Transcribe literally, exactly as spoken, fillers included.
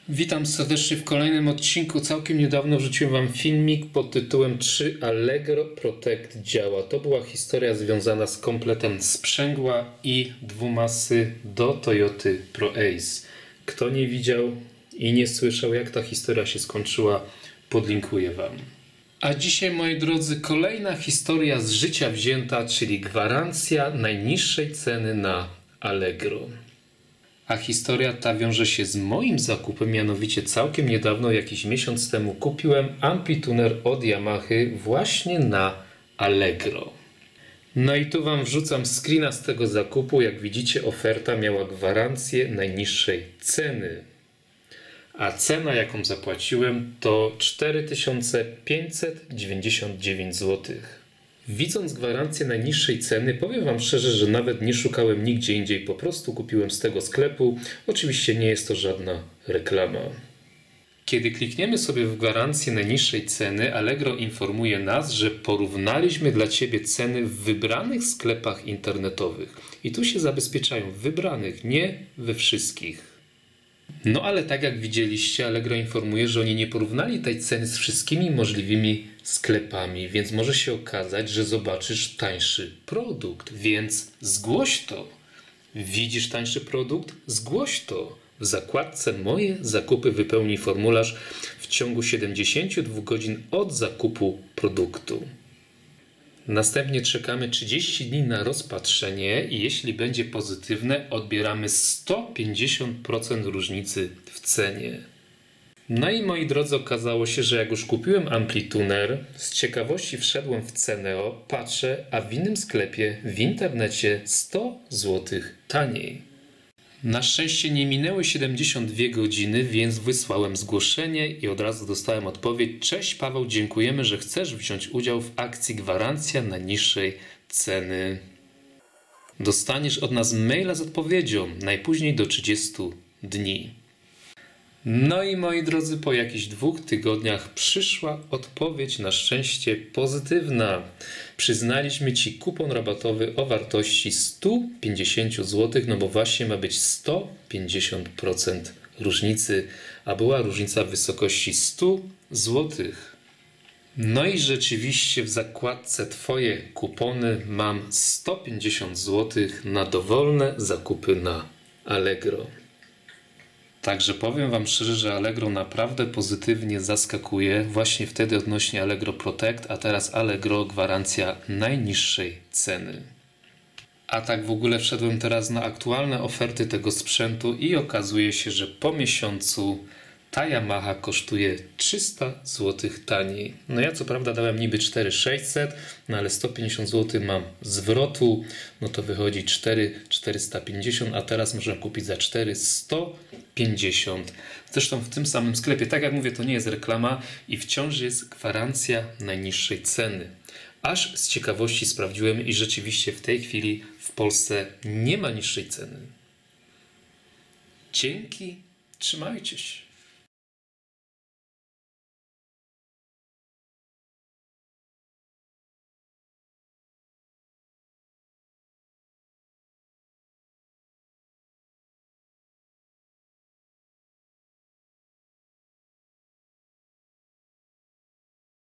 Witam serdecznie w kolejnym odcinku. Całkiem niedawno wrzuciłem Wam filmik pod tytułem Czy Allegro Protect działa? To była historia związana z kompletem sprzęgła i dwumasy do Toyoty Pro Ace. Kto nie widział i nie słyszał, jak ta historia się skończyła, podlinkuję Wam. A dzisiaj, moi drodzy, kolejna historia z życia wzięta, czyli gwarancja najniższej ceny na Allegro. A historia ta wiąże się z moim zakupem, mianowicie całkiem niedawno, jakiś miesiąc temu, kupiłem amplituner od Yamahy właśnie na Allegro. No i tu Wam wrzucam screena z tego zakupu. Jak widzicie, oferta miała gwarancję najniższej ceny. A cena, jaką zapłaciłem, to cztery tysiące pięćset dziewięćdziesiąt dziewięć złotych. Widząc gwarancję najniższej ceny, powiem Wam szczerze, że nawet nie szukałem nigdzie indziej, po prostu kupiłem z tego sklepu. Oczywiście nie jest to żadna reklama. Kiedy klikniemy sobie w gwarancję najniższej ceny, Allegro informuje nas, że porównaliśmy dla Ciebie ceny w wybranych sklepach internetowych. I tu się zabezpieczają w wybranych, nie we wszystkich. No ale tak jak widzieliście, Allegro informuje, że oni nie porównali tej ceny z wszystkimi możliwymi sklepami, więc może się okazać, że zobaczysz tańszy produkt, więc zgłoś to. Widzisz tańszy produkt? Zgłoś to. W zakładce Moje zakupy wypełnij formularz w ciągu siedemdziesięciu dwóch godzin od zakupu produktu. Następnie czekamy trzydzieści dni na rozpatrzenie i jeśli będzie pozytywne, odbieramy sto pięćdziesiąt procent różnicy w cenie. No i moi drodzy, okazało się, że jak już kupiłem amplituner, z ciekawości wszedłem w Ceneo, patrzę, a w innym sklepie w internecie sto złotych taniej. Na szczęście nie minęły siedemdziesiąt dwie godziny, więc wysłałem zgłoszenie i od razu dostałem odpowiedź: Cześć Paweł, dziękujemy, że chcesz wziąć udział w akcji gwarancja najniższej ceny. Dostaniesz od nas maila z odpowiedzią najpóźniej do trzydziestu dni. No i moi drodzy, po jakichś dwóch tygodniach przyszła odpowiedź, na szczęście pozytywna. Przyznaliśmy Ci kupon rabatowy o wartości sto pięćdziesiąt złotych, no bo właśnie ma być sto pięćdziesiąt procent różnicy, a była różnica w wysokości sto złotych. No i rzeczywiście w zakładce Twoje kupony mam sto pięćdziesiąt złotych na dowolne zakupy na Allegro. Także powiem Wam szczerze, że Allegro naprawdę pozytywnie zaskakuje właśnie wtedy odnośnie Allegro Protect, a teraz Allegro gwarancja najniższej ceny. A tak w ogóle wszedłem teraz na aktualne oferty tego sprzętu i okazuje się, że po miesiącu ta Yamaha kosztuje trzysta złotych taniej. No ja co prawda dałem niby cztery tysiące sześćset, no ale sto pięćdziesiąt złotych mam zwrotu, no to wychodzi cztery tysiące czterysta pięćdziesiąt, a teraz można kupić za cztery tysiące sto pięćdziesiąt. Zresztą w tym samym sklepie, tak jak mówię, to nie jest reklama i wciąż jest gwarancja najniższej ceny. Aż z ciekawości sprawdziłem i rzeczywiście w tej chwili w Polsce nie ma niższej ceny. Dzięki, trzymajcie się.